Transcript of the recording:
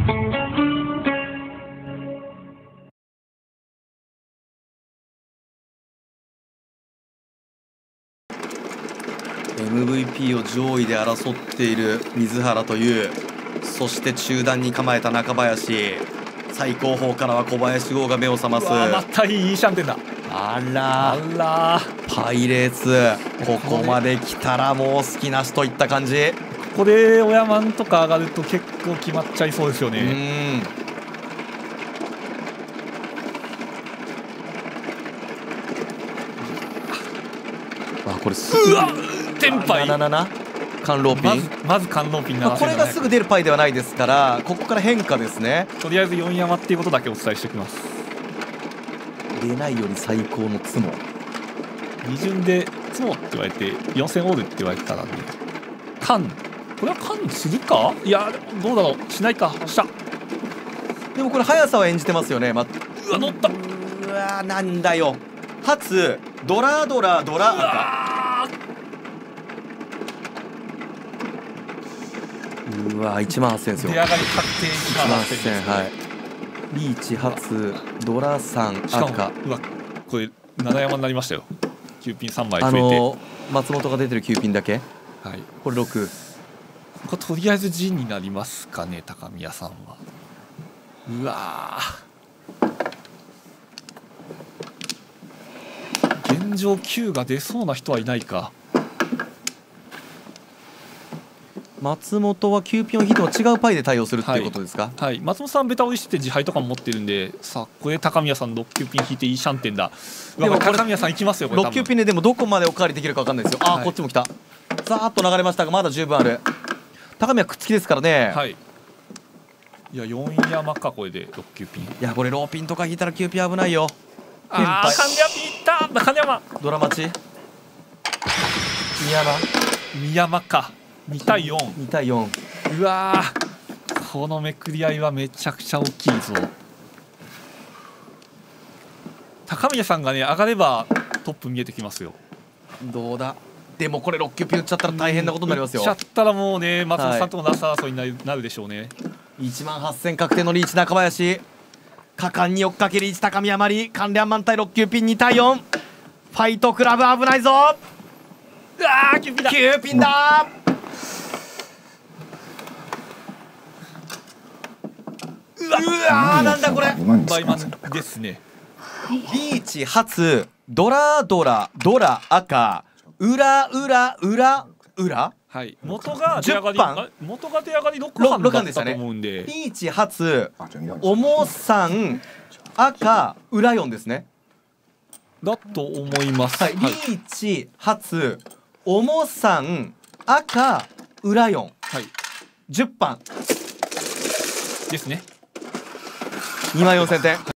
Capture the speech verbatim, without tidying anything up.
エムブイピー を上位で争っている水原という、そして中段に構えた中林、最後方からは小林剛が目を覚ます。 またいいシャンテンだ。 あらあらパイレーツ、ここまで来たらもう隙なしといった感じ。 ここでオヤマンとか上がると結構決まっちゃいそうですよね。 うん、あこれすうわテンパイなななカンローピン、 まずまずカンローピンなな、 これがすぐ出るパイではないですから、ここから変化ですね。 とりあえずよん山っていうことだけお伝えしておきます。 出ないより最高のツモ、 に巡でツモって言われてよん戦オールって言われてたらね、カンこれはカンするか、いやどうだろう、しないか、したでもこれ速さは演じてますよね。ま、 うわ乗った、 うわなんだよ、初ドラドラドラ赤、うわいちまんはっせんですよ。 出上がり確定いちまんはっせん、 はい。リーチ初ドラさん赤、 うわこれなな山になりましたよ。きゅうピンさんまい増あえて、 の松本が出てるきゅうピンだけ、 はい、 これろく、 これとりあえず陣になりますかね、高宮さんは。うわ現状きゅうが出そうな人はいないか。 松本はきゅうピンを引いても違うパイで対応するっていうことですか。 はい、はい、松本さんベタ折りしてて自敗とかも持ってるんで、さあこれ高宮さんろっきゅうピン引いていいシャンテンだ。でも高宮さんいきますよこれ。 ろっきゅうピンででもどこまでおかわりできるか分かんないですよ。あー、 はい、 こっちも来た。さーっと流れましたがまだ十分ある。高宮くっつきですからね。 はい。いやよん山かこれでろっきゅうピン。いやこれローピンとか引いたらきゅうピン危ないよ。 ああ金山ピンいった金山。 ドラマチ。宮山。 宮山か。に対よん。 に対よん。 うわーこのめくり合いはめちゃくちゃ大きいぞ。高宮さんがね上がればトップ見えてきますよ。 どうだ。でもこれろっきゅうピン打っちゃったら大変なことになりますよ。 打っちゃったらもうね松本さんとのラスト争いになる、なるでしょうね。 いちまんはっせん確定のリーチ中林、果敢に追っかけリーチ高宮まり、関連満対ろっきゅうピンに対よん、ファイトクラブ危ないぞ。 うわーきゅうピンだ、 きゅうピンだうわうわーなんだこれ。 バイマンですね。 リーチ初ドラドラドラ赤裏裏裏裏、 はい、元が出上がりじゅっぱん元が出上がりろくばんだったと思うんで、 リーチ初重さん赤裏よんですね。 だと思います。 はい、リーチ初重さん赤裏よん、 はい、 じゅっぱんですね。 にまんよんせんてん。